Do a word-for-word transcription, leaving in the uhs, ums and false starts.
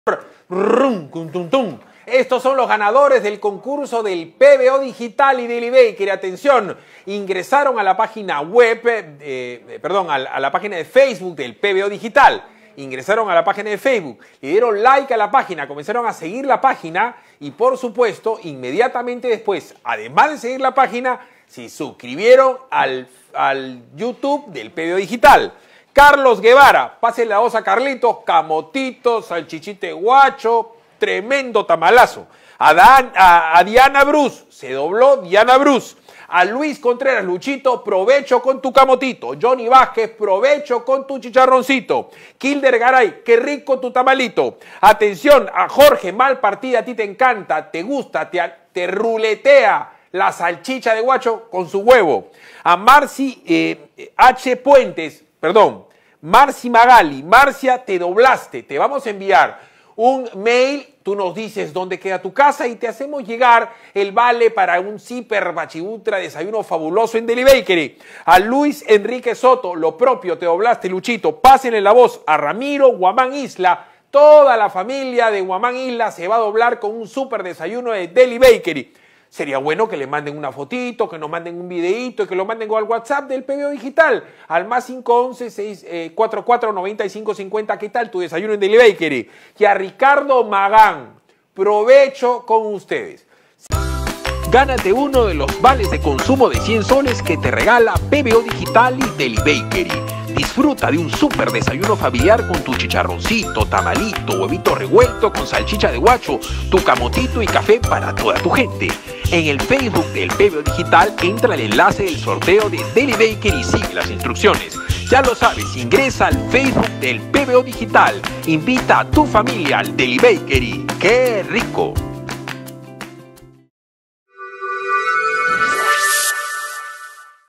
Rum, tum, tum, tum. Estos son los ganadores del concurso del P B O Digital y Deli Bakery. Atención, ingresaron a la página web, eh, perdón, a, a la página de Facebook del P B O Digital. Ingresaron a la página de Facebook, le dieron like a la página, comenzaron a seguir la página y por supuesto, inmediatamente después, además de seguir la página, se suscribieron al, al YouTube del P B O Digital. Carlos Guevara, pásenle la voz a Carlitos, camotito, salchichite guacho, tremendo tamalazo. A, Dan, a, a Diana Bruce, se dobló Diana Bruce. A Luis Contreras, Luchito, provecho con tu camotito. Johnny Vázquez, provecho con tu chicharroncito. Kilder Garay, qué rico tu tamalito. Atención, a Jorge, mal partida, a ti te encanta, te gusta, te, te ruletea la salchicha de guacho con su huevo. A Marci eh, H. Puentes, perdón, Marci Magali, Marcia, te doblaste, te vamos a enviar un mail, tú nos dices dónde queda tu casa y te hacemos llegar el vale para un Zipper Bachibutra desayuno fabuloso en Deli Bakery. A Luis Enrique Soto, lo propio, te doblaste, Luchito, pásenle la voz a Ramiro Guamán Isla, toda la familia de Guamán Isla se va a doblar con un super desayuno de Deli Bakery. Sería bueno que le manden una fotito, que nos manden un videíto y que lo manden al WhatsApp del P B O Digital, al más cinco once, seis cuatro cuatro, noventa y cinco cincuenta. ¿Qué tal tu desayuno en Deli Bakery? Y a Ricardo Magán, provecho con ustedes. Gánate uno de los vales de consumo de cien soles que te regala P B O Digital y Deli Bakery. Disfruta de un súper desayuno familiar con tu chicharroncito, tamalito, huevito revuelto con salchicha de guacho, tu camotito y café para toda tu gente. En el Facebook del P B O Digital entra el enlace del sorteo de Deli Bakery y sigue las instrucciones. Ya lo sabes, ingresa al Facebook del P B O Digital. Invita a tu familia al Deli Bakery. ¡Qué rico!